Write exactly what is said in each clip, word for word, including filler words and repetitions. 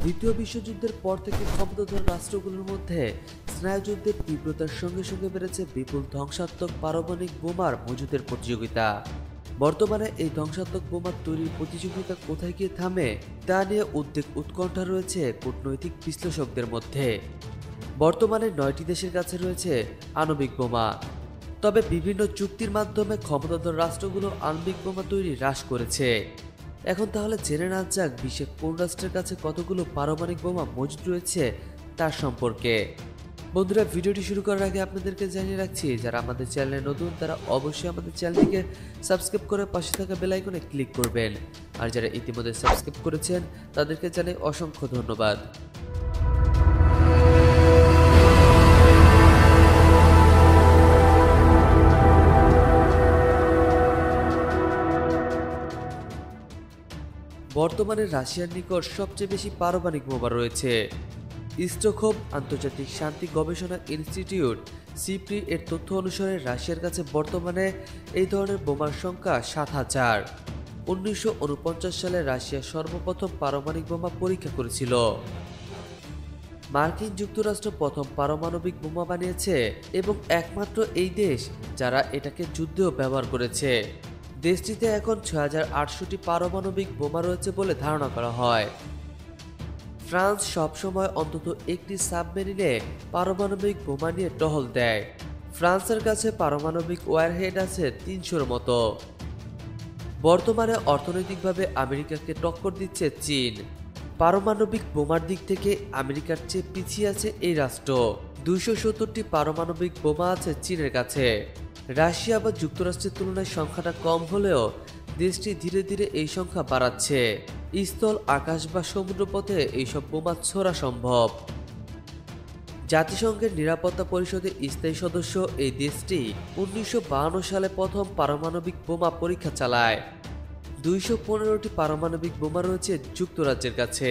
দ্বিতীয় বিশ্বযুদ্ধের পর থেকে ক্ষমতাধর রাষ্ট্রগুলোর মধ্যে স্নায়ুযুদ্ধের তীব্রতার সঙ্গে সঙ্গে বেড়েছে বিপুল ধ্বংসাত্মক পারমাণবিক বোমার মজুদের প্রতিযোগিতা। বর্তমানে এই ধ্বংসাত্মক বোমা তৈরির প্রতিযোগিতা কোথায় গিয়ে থামে তা নিয়ে উদ্বেগ উৎকণ্ঠা রয়েছে কূটনৈতিক বিশ্লেষকদের মধ্যে। বর্তমানে নয়টি দেশের কাছে রয়েছে আণবিক বোমা, তবে বিভিন্ন চুক্তির মাধ্যমে ক্ষমতাধর রাষ্ট্রগুলো আণবিক বোমা তৈরি হ্রাস করেছে। এখন তাহলে জেনে না যাক বিশ্বের কোন রাষ্ট্রের কাছে কতগুলো পারমাণবিক বোমা মজুদ রয়েছে তার সম্পর্কে। বন্ধুরা, ভিডিওটি শুরু করার আগে আপনাদেরকে জানিয়ে রাখছি, যারা আমাদের চ্যানেলে নতুন তারা অবশ্যই আমাদের চ্যানেলটিকে সাবস্ক্রাইব করে পাশে থাকা বেল আইকনে ক্লিক করবেন, আর যারা ইতিমধ্যে সাবস্ক্রাইব করেছেন তাদেরকে জানাই অসংখ্য ধন্যবাদ। বর্তমানে রাশিয়ার নিকট সবচেয়ে বেশি পারমাণবিক বোমা রয়েছে। স্টকহোম আন্তর্জাতিক শান্তি গবেষণা ইনস্টিটিউট সিপ্রি এর তথ্য অনুসারে রাশিয়ার কাছে বর্তমানে এই ধরনের বোমার সংখ্যা সাত হাজার। উনিশশো উনপঞ্চাশ সালে রাশিয়া সর্বপ্রথম পারমাণবিক বোমা পরীক্ষা করেছিল। মার্কিন যুক্তরাষ্ট্র প্রথম পারমাণবিক বোমা বানিয়েছে এবং একমাত্র এই দেশ যারা এটাকে যুদ্ধেও ব্যবহার করেছে। দেশটিতে এখন ছয় হাজার আটশোটি পারমাণবিক বোমা রয়েছে বলে ধারণা করা হয়। ফ্রান্স সবসময় অন্তত একটি সাবমেরিনে পারমাণবিক বোমা নিয়ে টহল দেয়। ফ্রান্সের কাছে পারমাণবিক ওয়ারহেড আছে তিনশোর মতো। বর্তমানে অর্থনৈতিকভাবে আমেরিকাকে টক্কর দিচ্ছে চীন। পারমাণবিক বোমার দিক থেকে আমেরিকার চেয়ে পিছিয়ে আছে এই রাষ্ট্র। দুইশো সত্তরটি পারমাণবিক বোমা আছে চীনের কাছে। রাশিয়া বা যুক্তরাষ্ট্রের তুলনায় সংখ্যাটা কম হলেও দেশটি ধীরে ধীরে এই সংখ্যা বাড়াচ্ছে। স্থল, আকাশ বা সমুদ্রপথে এইসব বোমা ছোড়া সম্ভব। জাতিসংঘের নিরাপত্তা পরিষদের স্থায়ী সদস্য এই দেশটি উনিশশো বাহান্ন সালে প্রথম পারমাণবিক বোমা পরীক্ষা চালায়। দুইশো পনেরোটি পারমাণবিক বোমা রয়েছে যুক্তরাজ্যের কাছে।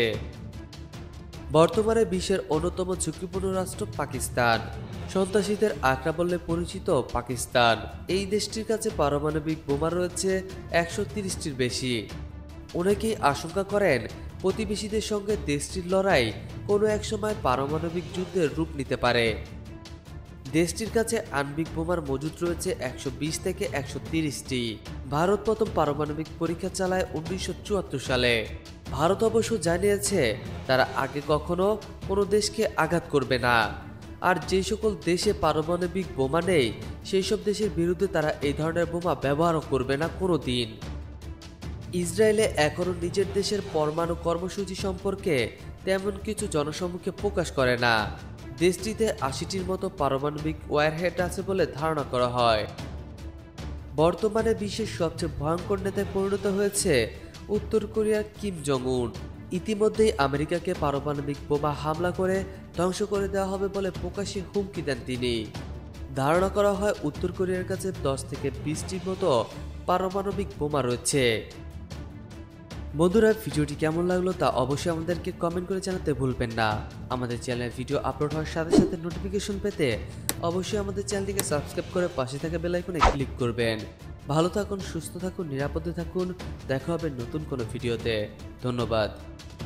বর্তমানে বিশ্বের অন্যতম ঝুঁকিপূর্ণ রাষ্ট্র পাকিস্তান। সন্ত্রাসীদের আখড়া বলে পরিচিত পাকিস্তান, এই দেশটির কাছে পারমাণবিক বোমা রয়েছে একশো তিরিশটির বেশি। অনেকেই আশঙ্কা করেন প্রতিবেশীদের সঙ্গে দেশটির লড়াই কোনো এক সময় পারমাণবিক যুদ্ধের রূপ নিতে পারে। দেশটির কাছে আণবিক বোমার মজুদ রয়েছে একশো বিশ থেকে একশো তিরিশটি। ভারত প্রথম পারমাণবিক পরীক্ষা চালায় উনিশশো চুয়াত্তর সালে। ভারত অবশ্য জানিয়েছে তারা আগে কখনো কোনো দেশকে আঘাত করবে না, আর যে সকল দেশে পারমাণবিক বোমা নেই সেই সব দেশের বিরুদ্ধে তারা এই ধরনের বোমা ব্যবহারও করবে না কোনো দিন। ইসরায়েলে এখনও নিজের দেশের পরমাণু কর্মসূচি সম্পর্কে তেমন কিছু জনসম্মুখে প্রকাশ করে না। দেশটিতে আশিটির মতো পারমাণবিক ওয়ারহেড আছে বলে ধারণা করা হয়। বর্তমানে বিশ্বের সবচেয়ে ভয়ঙ্কর নেতায় পরিণত হয়েছে উত্তর কোরিয়ার কিম জং উন। ইতিমধ্যেই আমেরিকাকে পারমাণবিক বোমা হামলা করে ধ্বংস করে দেওয়া হবে বলে প্রকাশ্যে হুমকি দেন তিনি। ধারণা করা হয় উত্তর কোরিয়ার কাছে দশ থেকে বিশটির মতো পারমাণবিক বোমা রয়েছে। বন্ধুরা, ভিডিওটি কেমন লাগলো তা অবশ্যই আমাদেরকে কমেন্ট করে জানাতে ভুলবেন না। আমাদের চ্যানেলে ভিডিও আপলোড হওয়ার সাথে সাথে নোটিফিকেশন পেতে অবশ্যই আমাদের চ্যানেলটিকে সাবস্ক্রাইব করে পাশে থাকা বেল আইকনে ক্লিক করবেন। ভালো থাকুন, সুস্থ থাকুন, নিরাপদে থাকুন। দেখা হবে নতুন কোনো ভিডিওতে। ধন্যবাদ।